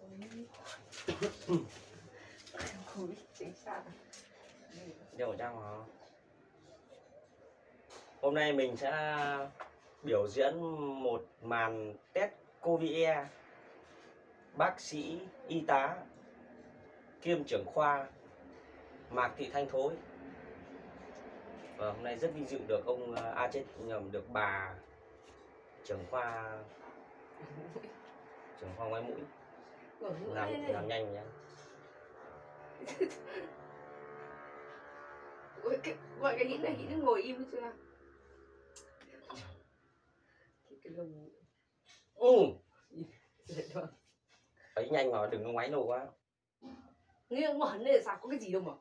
Không biết chính xác. Đeo khẩu trang hả? Hôm nay mình sẽ biểu diễn một màn test COVID-19. Bác sĩ y tá kiêm trưởng khoa Mạc Thị Thanh Thối. Và hôm nay rất vinh dự được ông chết nhầm, được bà trưởng khoa ngoại mũi làm nhanh nhé. Gọi cái hít này, hít nó ngồi im chưa? Cái lồng. Ấy nhanh mà đừng có ngoáy lâu quá. Nghiêng mở lên sao có cái gì đâu mà.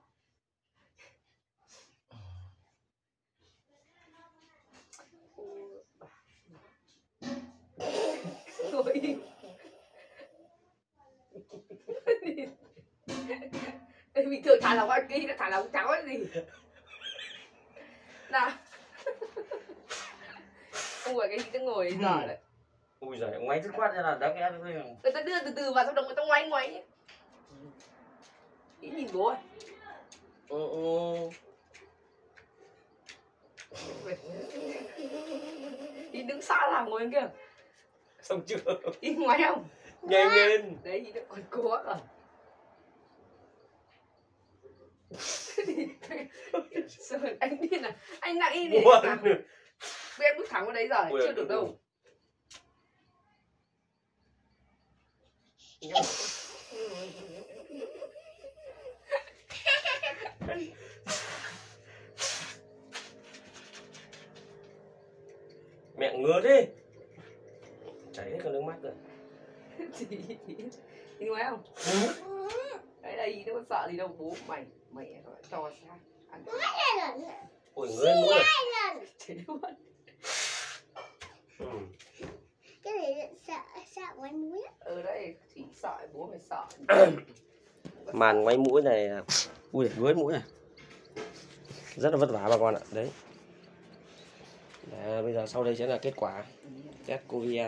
Ngồi im. Bình thường thả lòng ăn kia, nó thả lòng cháu cái gì. Nào. Không phải cái gì nó ngồi giỏi đấy. Ui giời, ngoáy dứt khoát ra là đáng nghe. Người ta đưa từ từ vào, sau đó người ta ngoáy nhé. Ý nhìn bố à? Ý đứng xa làm ngồi kia. Xong chưa? Ý ngoáy không? Nhanh lên. Đấy, ý nó còn cố rồi. Rồi, anh đi nào. Anh nặng y này. Bây em bước thẳng vào đấy rồi, chưa được đâu. Mẹ ngứa thế. Chảy hết cả nước mắt rồi. Đi ngoài không? Đấy đây nó có sợ gì đâu, bố mày to sao ăn. Ôi ngứa mũi rồi. Thế luôn. Cái này sợ ngoáy mũi. Đây chỉ sợ bố mày sợ. Màn ngoáy mũi này, ui ngứa mũi này. Rất là vất vả bà con ạ. Đấy. Bây giờ sau đây sẽ là kết quả test COVID.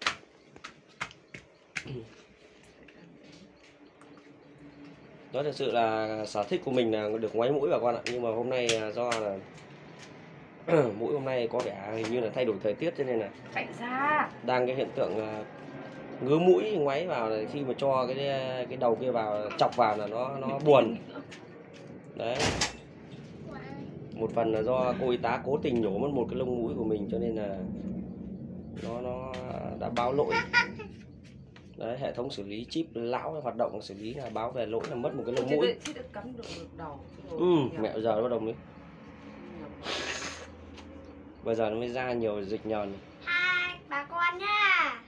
Đó thực sự là sở thích của mình là được ngoáy mũi bà con ạ. Nhưng mà hôm nay do là mũi hôm nay có vẻ hình như là thay đổi thời tiết cho nên là Cảnh ra đang cái hiện tượng ngứa mũi ngoáy vào là khi mà cho cái đầu kia vào chọc vào là nó buồn. Đấy. Một phần là do cô y tá cố tình nhổ mất một cái lông mũi của mình cho nên là nó đã báo lỗi. Đấy, hệ thống xử lý chip lão hoạt động xử lý là báo về lỗi là mất một cái lông mũi. Mẹ giờ nó bắt đầu mới. Bây giờ nó mới ra nhiều dịch nhờn. Hai bà con nha.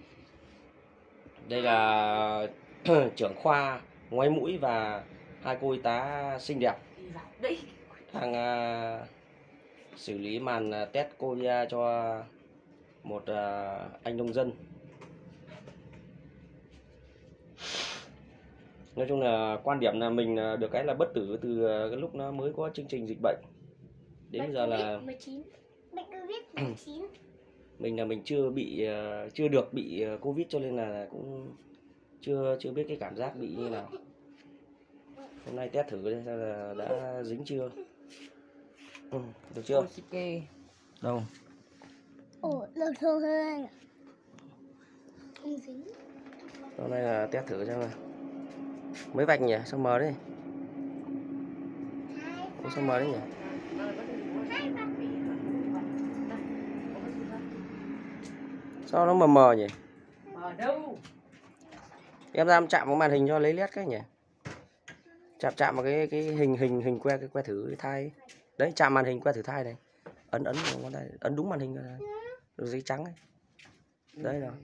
Đây là trưởng khoa ngoáy mũi và hai cô y tá xinh đẹp đang xử lý màn test COVID cho một anh nông dân. Nói chung là quan điểm là mình được cái là bất tử từ cái lúc nó mới có chương trình dịch bệnh đến bây giờ là mình chưa được bị Covid cho nên là cũng chưa biết cái cảm giác bị như nào. Hôm nay test thử đây xem là đã dính chưa. Được chưa? Đâu? Được thôi. Không dính. Hôm nay là test thử xem nào. Mấy vạch nhỉ? Sao mờ đấy? Sao mờ đấy nhỉ? Sao nó mờ mờ nhỉ? Mờ đâu? Em ra chạm vào màn hình cho lấy led cái nhỉ? Chạm vào cái hình que thử thai. Đấy, chạm màn hình que thử thai này. Ấn ngón tay, ấn đúng màn hình rồi. Được giấy trắng ấy. Đấy rồi.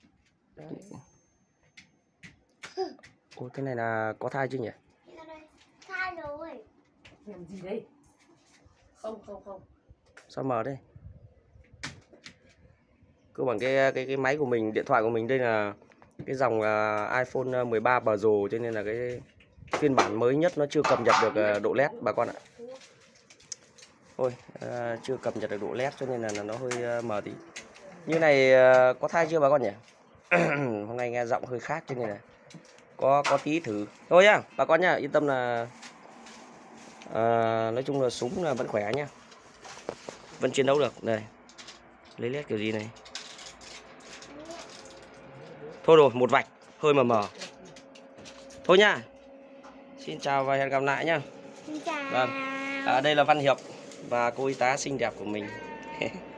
Ôi cái này là có thai chưa nhỉ? Thai rồi. Làm gì đây? Không. Sao mờ đây? Cơ bản cái máy của mình, điện thoại của mình đây là cái dòng iPhone 13 Pro cho nên là cái phiên bản mới nhất nó chưa cập nhật được độ LED bà con ạ. Thôi, chưa cập nhật được độ LED cho nên là nó hơi mờ tí. Như này có thai chưa bà con nhỉ? Hôm nay nghe giọng hơi khác cho nên là có tí thử thôi nhá bà con nhá, yên tâm là nói chung là súng là vẫn khỏe nhá, vẫn chiến đấu được. Đây lấy led kiểu gì này, thôi rồi một vạch hơi mờ thôi nha. Xin chào và hẹn gặp lại nhá. Xin chào. Vâng, đây là Văn Hiệp và cô y tá xinh đẹp của mình.